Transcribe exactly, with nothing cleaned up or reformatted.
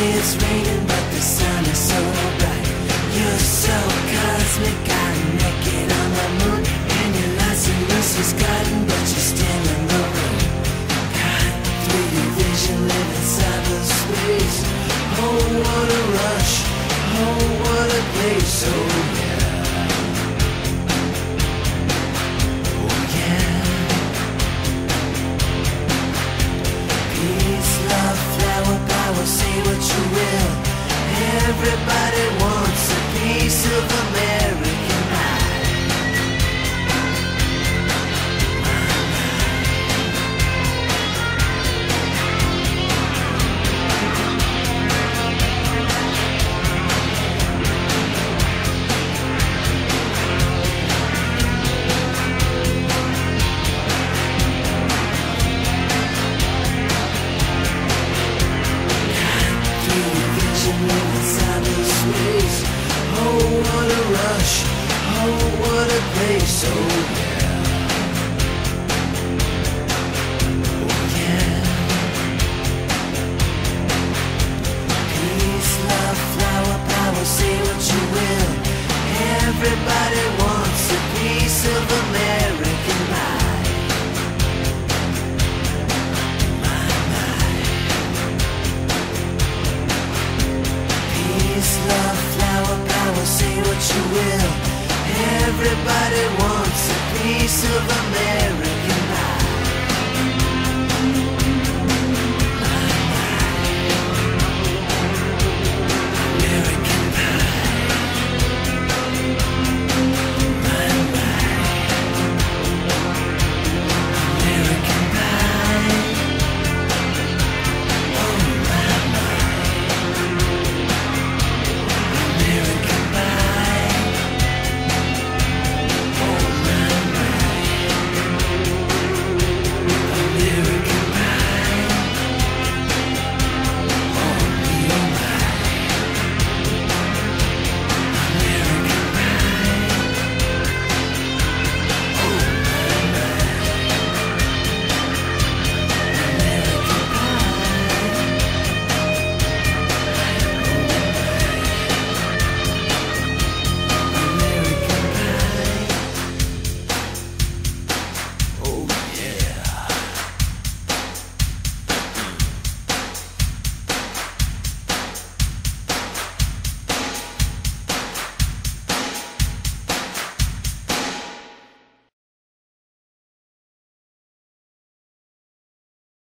say it's raining, but the sun is so bright. You're so cosmic, I'm naked on the moon, and your lots of loose garden, but you're still in the room. Got three D vision, live inside the space. Oh, what a rush! Oh, what a place! Oh yeah. Oh yeah. Peace, love, flower, power, say what you will. Everybody wants a piece of American pie. Oh, what a rush, oh, what a place, oh yeah. Oh yeah. Peace, love, flower, power, say what you will. Everybody wants a piece of American pie. My, my. Peace, love, flower, power, say what you will. Everybody wants a piece of